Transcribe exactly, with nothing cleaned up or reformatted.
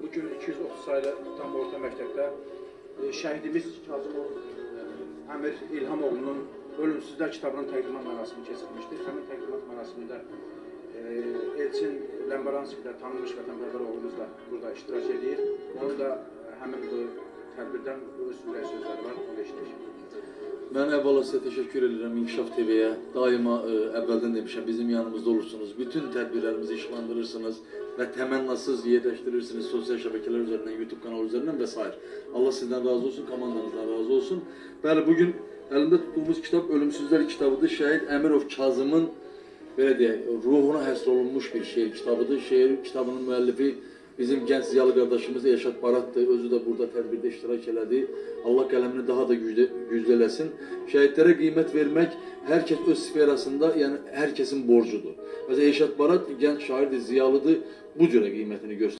bugün iki yüz otuz sayılı tam orta məktəbdə şəhidimiz Kazım Əmir İlhamoğlu'nun Ölümsüzlər kitabının təqdimat mərasimi keçirilmişdir. Həmin təqdimat mərasimində Elçin Ləmbaranskidə tanınmış vətənpərvər oğlumuz da burada iştirak edir. Onun da həmin bu tədbirdən öz ürək sözləri var, onu eşitir. Mən əvvəla sizə təşəkkür edirəm İnkişaf T V-yə. Daima ə, əvvəldən demişəm, bizim yanımızda olursunuz. Bütün tədbirlərimizi işlandırırsınız və təmənnasız yerləşdirirsiniz sosial şəbəkələr üzərindən, YouTube kanalı üzərindən və s. Allah sizdən razı olsun, komandanızdan razı olsun. Bəli, bugün əlimdə tutduğumuz kitab Ölümsüzlər kitabıdır. Şəhid Əmirov Kazımın belə deyək, ruhuna həsr olunmuş bir şeir kitabıdır. Şeir kitabının müəllifi bizim gənc ziyalı qardaşımız Elşad Baratdır. Özü də burada tədbirdə iştirak elədi. Allah qələmini daha da güclü, güclü eləsin. Şəhidlərə qiymət vermək hər kəs öz sferasında, yəni hər kəsin borcudur. Məsələn, Elşad Barat gənc şairdir, ziyalıdır. Bu cürə qiymətini göstərir.